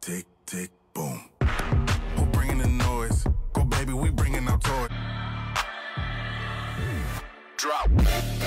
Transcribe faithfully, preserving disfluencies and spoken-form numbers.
tick, tick, boom. Who bringing the noise? Go baby, we bringing our toy. Drop.